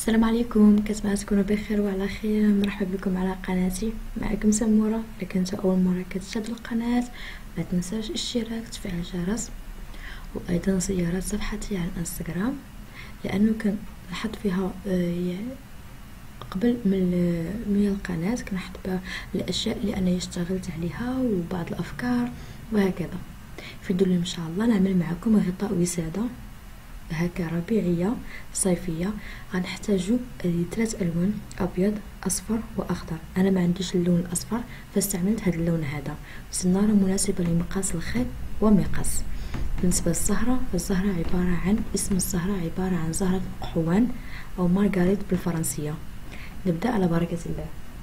السلام عليكم، كنتمنى تكونوا بخير وعلى خير. مرحبا بكم على قناتي. معكم سمورة. اذا كنت اول مره كتشاهد القناه ما تنساش الاشتراك وتفعيل الجرس، وايضا زياره صفحتي على الانستغرام لانه كنحط فيها قبل من القناه كنحط بها الاشياء اللي انا اشتغلت عليها وبعض الافكار وهكذا. في الدول ان شاء الله نعمل معكم غطاء وساده هكا ربيعيه صيفيه. غنحتاجو 3 الوان: ابيض، اصفر واخضر. انا ما عنديش اللون الاصفر فاستعملت هذا اللون هذا. سناره مناسبه لمقاس الخيط ومقاس. بالنسبه للزهره فالزهره عباره عن عباره عن زهره قحوان او مارغريت بالفرنسيه. نبدا على بركه الله.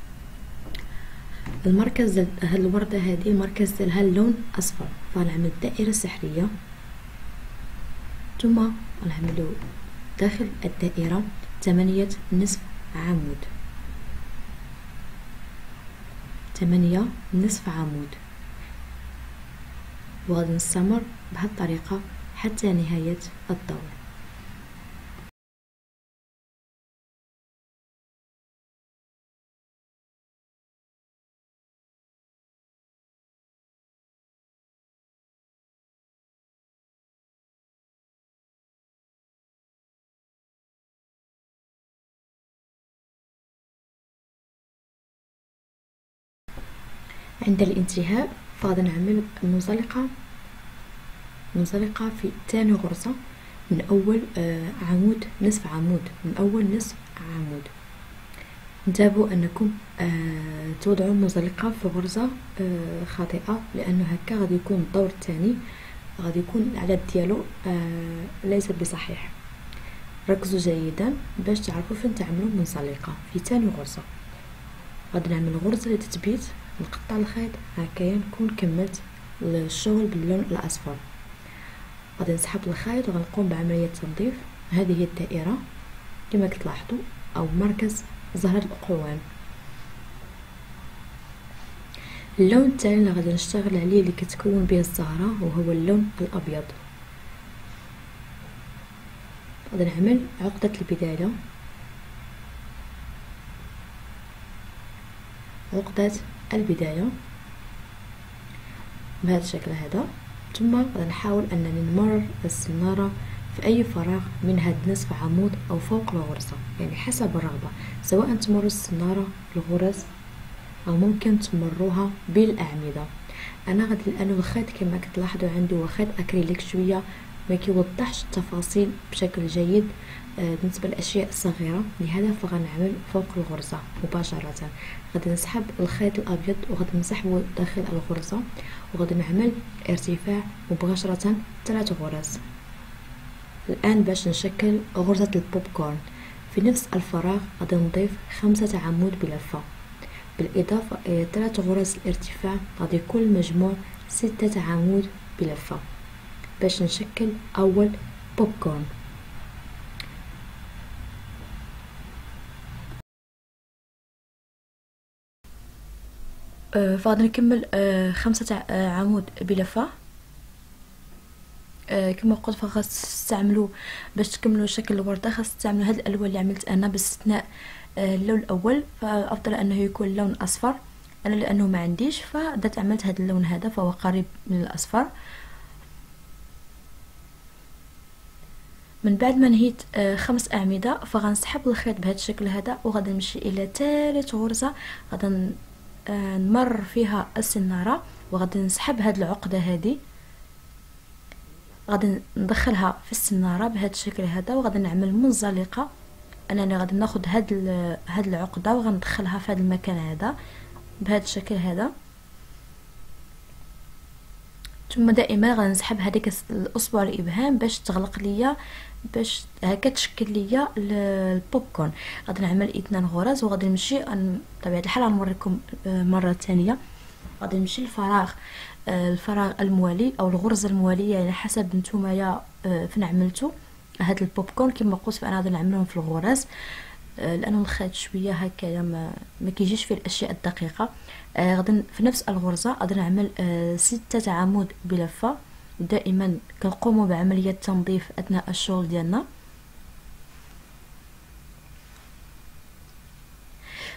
المركز هاد الورده هذه المركز ديالها اللون اصفر، فنعمل دائره سحريه ثم نعملو داخل الدائرة 8 نصف عمود. 8 نصف عمود، وغادي نستمر بهذه الطريقة حتى نهاية الدور. عند الانتهاء فغادي نعمل منزلقة في ثاني غرزة من أول عمود، نصف عمود، من أول نصف عمود. انتبهوا أنكم توضعوا منزلقة في غرزة خاطئة، لأنه هكا غادي يكون الدور الثاني غادي يكون العدد ديالو ليس بصحيح. ركزوا جيدا باش تعرفوا فين تعملوا منزلقة في ثاني غرزة. غادي نعمل غرزة لتثبيت، نقطع الخيط هكايا نكون كملت الشغل باللون الاصفر. غادي نسحب الخيط وغنقوم بعملية تنظيف. هذه هي الدائرة كما كتلاحظوا او مركز زهرة القحوان. اللون الثاني اللي غادي نشتغل عليه اللي كتكون به الزهرة وهو اللون الابيض. غادي نعمل عقدة البداية، بهذا الشكل هذا. ثم غادي نحاول انني نمرر السناره في اي فراغ من هاد نصف عمود او فوق الغرزه، يعني حسب الرغبه، سواء تمروا السناره بالغرز او ممكن تمروها بالاعمده. انا غادي لانه الخيط كما كتلاحظوا عندي هو خيط اكريليك شويه ما كيوضحش التفاصيل بشكل جيد بالنسبه للاشياء الصغيره، لهذا فغنعمل فوق الغرزه مباشره. غادي نسحب الخيط الابيض وغادي نسحبه داخل الغرزه، وغادي نعمل ارتفاع مباشره 3 غرز. الان باش نشكل غرزه البوب كورن في نفس الفراغ غادي نضيف 5 عمود بلفه، بالاضافه الى 3 غرز الارتفاع غادي يكون المجموع 6 عمود بلفه باش نشكل اول بوب كورن. فغادي نكمل 5 عمود بلفه. كما قلت فخاص تستعملوا باش تكملوا شكل الورده، خاص تستعملوا هاد الالوان اللي عملت انا باستثناء اللون الاول، فافضل انه يكون لون اصفر. انا لانه ما عنديش فدرت عملت هاد اللون هذا فهو قريب من الاصفر. من بعد ما نهيت 5 اعمده فغنسحب الخيط بهذا الشكل هذا، وغادي نمشي الى ثالث غرزه غادي نمر فيها السناره، وغادي نسحب هاد العقده هذه غادي ندخلها في السناره بهذا الشكل هذا، وغادي نعمل منزلقه. انا غادي ناخذ هاد العقده وغندخلها في هذا المكان هذا بهذا الشكل هذا. ثم دائما غادي نسحب هذيك الاصبع الابهام باش تغلق ليا، باش هكا تشكل ليا البوب كورن. غادي نعمل 2 غرز وغادي نمشي بطبيعه الحال غنوريكم مره ثانيه. غادي نمشي للفراغ الفراغ الموالي او الغرزه المواليه، يعني حسب نتوما فين عملتو هاد البوب كورن. كما قلت فانا غادي نعملهم في الغرز لانه الخيط شويه هكايا ما كيجيش فيه الاشياء الدقيقه. غادي في نفس الغرزه غادي نعمل 6 عمود بلفه. دائما كنقوموا بعمليه تنظيف اثناء الشغل ديالنا.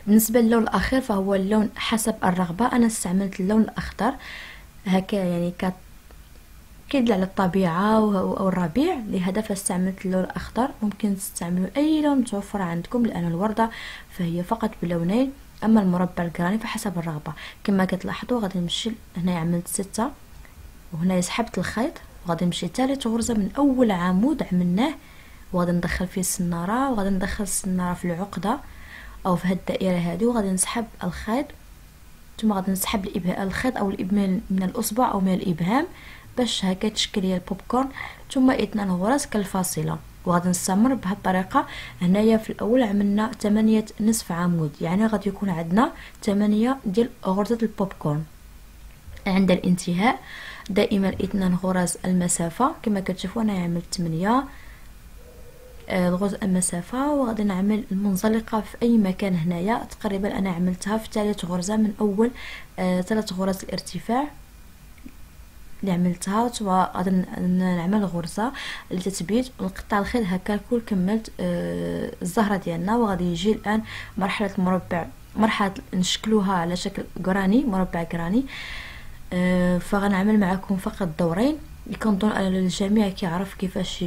بالنسبه للون الاخير فهو اللون حسب الرغبه. انا استعملت اللون الاخضر هكا يعني كيدل على الطبيعه او الربيع، لهذا فاستعملت اللون الاخضر. ممكن تستعملوا اي لون متوفر عندكم، لان الورده فهي فقط بلونين، اما المربع الجراني فحسب الرغبه. كما كتلاحظوا غادي نمشي هنا عملت 6 وهنا سحبت الخيط، وغادي نمشي ثالث غرزه من اول عمود عملناه، وغادي ندخل فيه السناره، وغادي ندخل السناره في العقده او في هاد الدائره هذه، وغادي نسحب الخيط، ثم غادي نسحب الخيط او الابمال من الاصبع او من الابهام باش هكا تشكل ليا البوب كورن، ثم 2 غرز كالفاصله. وغادي نستمر بهذه الطريقه. هنايا في الاول عملنا 8 نصف عمود، يعني غادي يكون عندنا 8 ديال غرزه البوب كورن. عند الانتهاء دائما 2 غرز المسافه، كما كتشوفوا انا عملت 8 الغرز المسافه، وغادي نعمل المنزلقه في اي مكان. هنايا تقريبا انا عملتها في 3 غرزه من اول 3 غرز الارتفاع اللي عملتها، ثم غادي نعمل غرزه للتثبيت ونقطع الخيط هكا الكل. كملت الزهره ديالنا، وغادي يجي الان مرحله المربع، مرحله نشكلوها على شكل جراني، مربع جراني. فغنعمل معكم فقط دورين، كنظن ان الجميع كيعرف كيفاش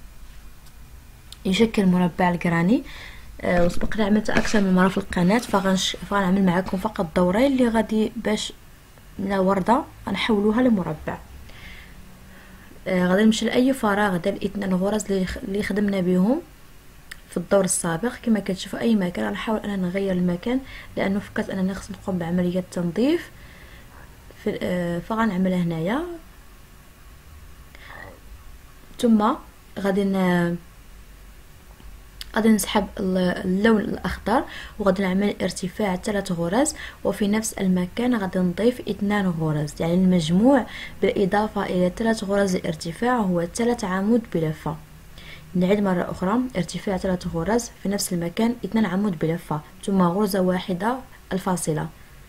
يشكل مربع الجراني. وسبق لي عملت اكثر من مره في القناه، فغنعمل معكم فقط دورين اللي غادي باش من الورده غنحولوها لمربع. غادي نمشي لاي فراغ ديال 2 غرز اللي خدمنا بهم في الدور السابق. كما كتشوفوا اي مكان غنحاول انا نغير المكان، لانه فكرت انني خصني نقوم بعمليه تنظيف. فغنعملها هنايا، ثم غادي نسحب اللون الاخضر، وغادي نعمل ارتفاع 3 غرز، وفي نفس المكان غادي نضيف 2 غرز، يعني المجموع بالاضافه الى 3 غرز الارتفاع هو 3 عمود بلفه. نعيد مره اخرى، ارتفاع 3 غرز في نفس المكان 2 عمود بلفه، ثم غرزه واحده الفاصله،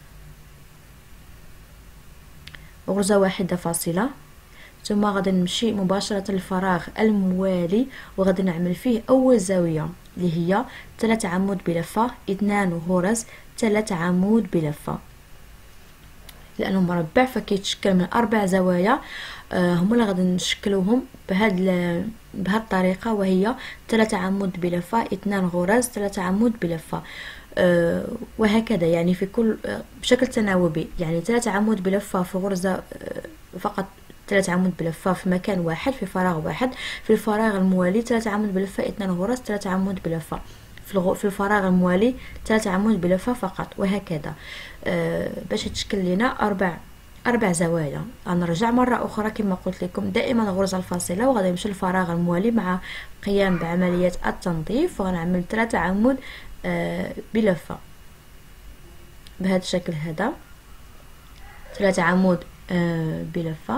غرزه واحده فاصله، ثم غادي نمشي مباشره للفراغ الموالي، وغادي نعمل فيه اول زاويه اللي هي 3 عمود بلفه، 2 غرز 3 عمود بلفه. لانه مربع فكيتشكل من 4 زوايا، هما اللي غادي نشكلوهم بهذه الطريقه، وهي 3 عمود بلفه، 2 غرز 3 عمود بلفه، وهكذا يعني في كل بشكل تناوبي. يعني 3 عمود بلفه في غرزه فقط، 3 عمود بلفه في مكان واحد في فراغ واحد. في الفراغ الموالي 3 عمود بلفه، 2 غرز 3 عمود بلفه. في الفراغ الموالي 3 عمود بلفه فقط، وهكذا باش تشكل لنا 4 زوايا. غنرجع مره اخرى كما قلت لكم، دائما غرزه الفاصله، وغادي نمشي للفراغ الموالي مع قيام بعمليه التنظيف، وغنعمل 3 عمود بلفه بهذا الشكل هذا، 3 عمود بلفه،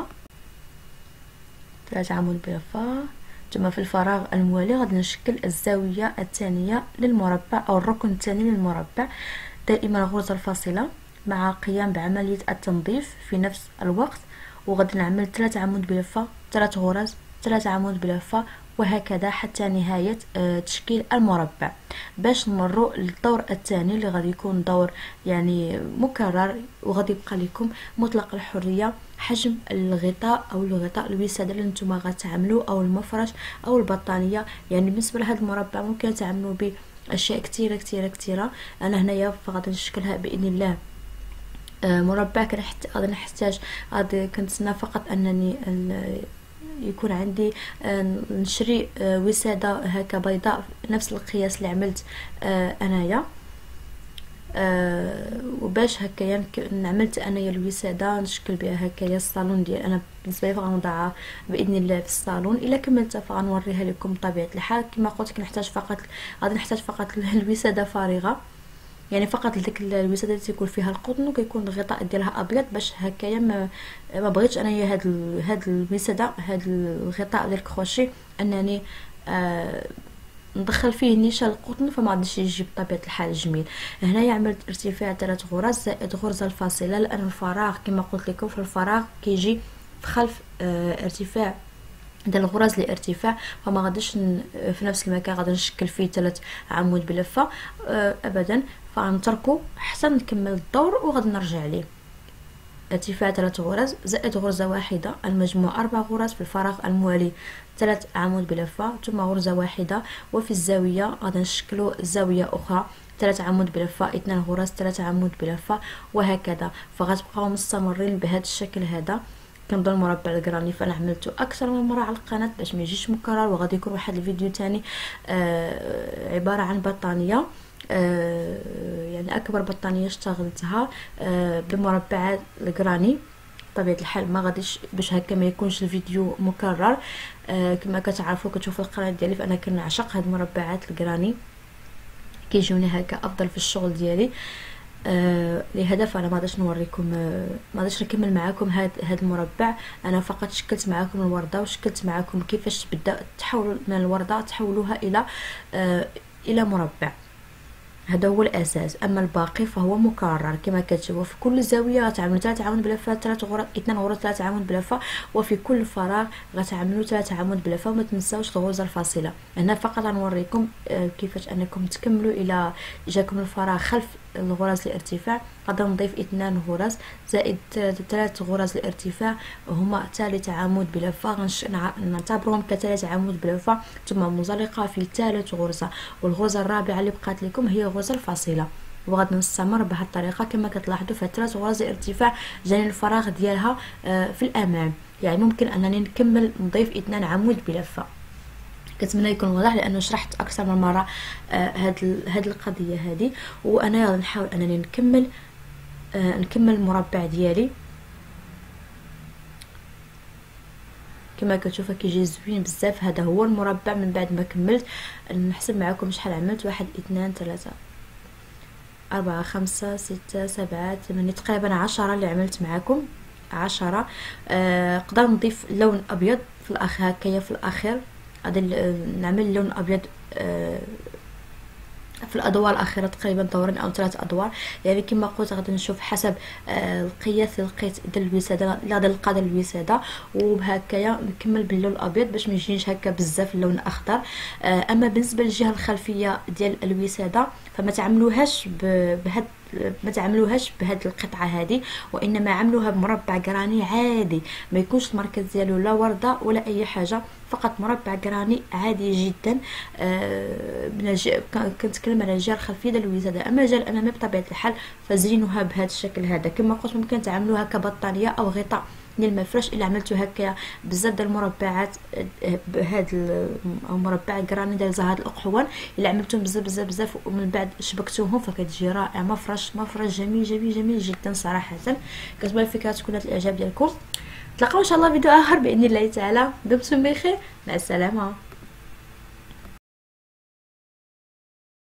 3 عمود بلفه. ثم في الفراغ الموالي غادي نشكل الزاويه الثانيه للمربع او الركن الثاني للمربع، دائما غرزه الفاصله مع قيام بعمليه التنظيف في نفس الوقت، وغادي نعمل 3 عمود بلفه، 3 غرز 3 عمود بلفه، وهكذا حتى نهايه تشكيل المربع. باش نمروا للدور الثاني اللي غادي يكون دور يعني مكرر، وغادي يبقى لكم مطلق الحريه حجم الغطاء او الغطاء الوساده اللي نتوما غتعملوا، او المفرش او البطانيه. يعني بالنسبه لهذا المربع ممكن تعملوا به اشياء كثيره كثيره كثيره. انا هنايا غادي نشكلها باذن الله مربع. غادي نحتاج، غادي كنتسنى فقط انني يكون عندي نشري وساده هكا بيضاء نفس القياس اللي عملت انايا، وباش هكايا عملت انايا الوساده نشكل بها هكايا الصالون ديال انا. بالنسبه لي غنوضعها باذن الله في الصالون. الا كملتها فغنوريها لكم بطبيعه الحال. كما قلت لك غادي نحتاج فقط الوساده فارغه، يعني فقط ديك الوساده اللي تيكون فيها القطن وكيكون الغطاء ديالها ابيض، باش هكايا ما بغيتش انايا هاد الوساده، هاد الغطاء ديال الكروشي انني ندخل فيه نيشان القطن، فما غاديش يجي بطبيعه الحال جميل. هنايا عملت ارتفاع 3 غرز زائد غرزه الفاصله، لان الفراغ كما قلت لكم في الفراغ كيجي في خلف ارتفاع ديال الغرز الارتفاع، فما غاديش في نفس المكان غادي نشكل فيه 3 عمود بلفه ابدا، فغنتركو حتى نكمل الدور وغادي نرجع ليه. ارتفاع 3 غرز زائد غرزه واحده، المجموع 4 غرز، في الفراغ الموالي 3 عمود بلفه ثم غرزه واحده، وفي الزاويه غادي نشكلوا زاويه اخرى 3 عمود بلفه، 2 غرز، 3 عمود بلفه، وهكذا. فغتبقاو مستمرين بهذا الشكل هذا. كنظن المربع الكراني فانا عملته اكثر من مره على القناه باش ما يجيش مكرر، وغادي يكون واحد الفيديو تاني عباره عن بطانيه، يعني اكبر بطانيه اشتغلتها بمربعات الكراني. بطبيعه الحال ما غاديش باش هكا ما يكونش الفيديو مكرر. كما كتعرفوا كتشوفوا القناه ديالي فانا كنعشق هاد المربعات الكراني، كيجوني هكا افضل في الشغل ديالي. لهدف انا ما غاديش نوريكم، ما غاديش نكمل معكم هاد المربع. انا فقط شكلت معكم الورده وشكلت معكم كيفاش تبدا تحولوا من الورده تحولوها الى مربع. هذا هو الاساس. اما الباقي فهو مكرر كما كتشوفوا. في كل زاويه غتعملوا 3 عمود بلفه، 3 غرز، 2 غرز، 3 عمود بلفه، وفي كل فراغ غتعملوا 3 عمود بلفه. وما تنساوش الغرزه الفاصله. هنا فقط غنوريكم كيفاش انكم تكملوا الى جاكم الفراغ خلف الغرز الارتفاع. غادي نضيف 2 غرز زائد 3 غرز الارتفاع، هما 3 عمود بلفه، نعتبرهم ك3 عمود بلفه، ثم منزلقه في 3 غرزه. والغرزه الرابعه اللي بقات لكم هي الغرزه الفاصله. وغادي نستمر بهذه الطريقه. كما كتلاحظوا في 3 غرز الارتفاع جاني الفراغ ديالها في الامام، يعني ممكن انني نكمل نضيف 2 عمود بلفه. كنتمنى يكون واضح لانه شرحت اكثر من مره هاد القضيه هذه. وانا غادي نحاول انني نكمل المربع ديالي. كما كتشوفوا كيجي زوين بزاف. هذا هو المربع من بعد ما كملت. نحسب معكم شحال عملت: 1 2 3 4 5 6 7 8 تقريبا 10 اللي عملت معكم 10. نقدر نضيف لون ابيض في الاخر هكايا في الاخير. غادي نعمل لون ابيض في الادوار الاخيره، تقريبا دورين او 3 ادوار. يعني كما قلت غادي نشوف حسب القياس اللي لقيت ديال الوساده، لا غادي نلقى ديال الوساده، وبهكايا نكمل باللون الابيض باش ما يجينيش هكا بزاف اللون الاخضر. اما بالنسبه للجهه الخلفيه ديال الوساده فما تعملوهاش ما تعملوهاش بهذه القطعه هذه، وانما عملوها بمربع جراني عادي، ما يكونش المركز ديالو لا ورده ولا اي حاجه، فقط مربع جراني عادي جدا. كنتكلم على الجهه الخلفيه ديال الوساده. اما الجهه الاماميه بطبيعه الحال فزينوها بهذا الشكل هذا. كما قلت ممكن تعملوها كبطانيه او غطاء ديال المفرش. الا عملتوا هكا بزاف ديال المربعات بهذا المربع الكراني ديال زهاد الاقحوان، الا عملتوهم بزاف بزاف بزاف ومن بعد شبكتوهم فكتجي رائع. مفرش جميل جميل جميل جدا صراحه. كتبغي الفكره تكون الاعجاب ديالكم. نتلاقاو ان شاء الله فيديو اخر باذن الله تعالى. دمتم بخير، مع السلامه.